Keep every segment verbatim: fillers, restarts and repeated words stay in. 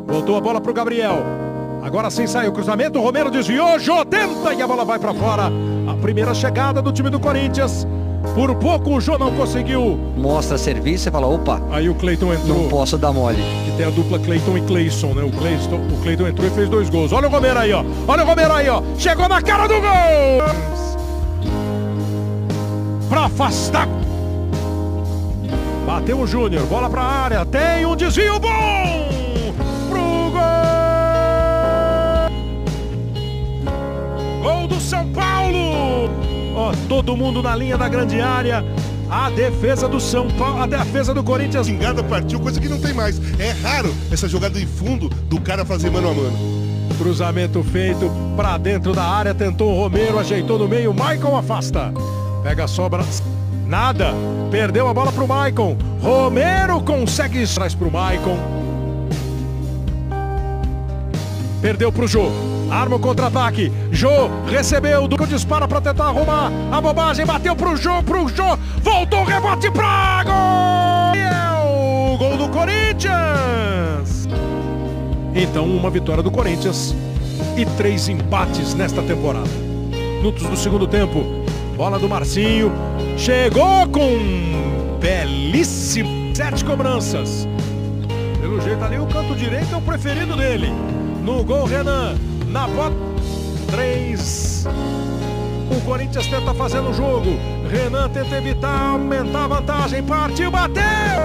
Voltou a bola pro Gabriel. Agora sim saiu o cruzamento, o Romero desviou, Jô tenta e a bola vai para fora. A primeira chegada do time do Corinthians. Por pouco o Jô não conseguiu. Mostra serviço e fala, opa. Aí o Cleiton entrou. Não posso dar mole. Que tem a dupla Cleiton e Cleison, né? O Cleiton, o Cleiton entrou e fez dois gols. Olha o Romero aí, ó. Olha o Romero aí, ó. Chegou na cara do gol. Pra afastar. Bateu o Júnior, bola pra área. Tem um desvio bom. Gol do São Paulo! Ó, todo mundo na linha da grande área. A defesa do São Paulo, a defesa do Corinthians. Engada partiu, coisa que não tem mais. É raro essa jogada em fundo do cara fazer mano a mano. Cruzamento feito pra dentro da área, tentou o Romero, ajeitou no meio, Maicon afasta. Pega a sobra, nada. Perdeu a bola pro Maicon. Romero consegue traz pro Maicon. Perdeu pro Jô. Arma o contra-ataque. Jô recebeu, Duco dispara para tentar arrumar a bobagem. Bateu pro Jô, pro Jô. Voltou, rebote pra gol! E é o gol do Corinthians. Então, uma vitória do Corinthians e três empates nesta temporada. Minutos do segundo tempo. Bola do Marcinho. Chegou com belíssimo. Sete cobranças. Pelo jeito ali, o canto direito é o preferido dele. No gol, Renan. Na bota, três. O Corinthians tenta fazer no jogo. Renan tenta evitar, aumentar a vantagem. Partiu, bateu!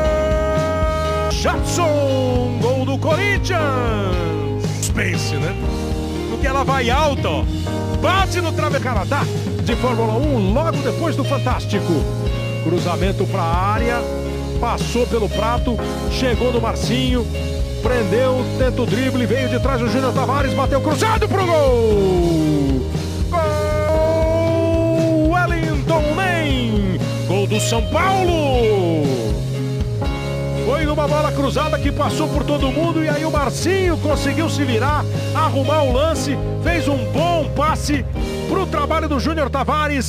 Jadson, gol do Corinthians. Suspense, né? Porque ela vai alta, ó. Bate no trave Canadá de Fórmula um logo depois do Fantástico. Cruzamento para a área. Passou pelo prato. Chegou no Marcinho. Prendeu, tenta o drible, veio de trás o Júnior Tavares, bateu cruzado pro gol! Gol! Wellington Nem! Gol do São Paulo! Foi numa bola cruzada que passou por todo mundo e aí o Marcinho conseguiu se virar, arrumar o lance, fez um bom passe pro trabalho do Júnior Tavares.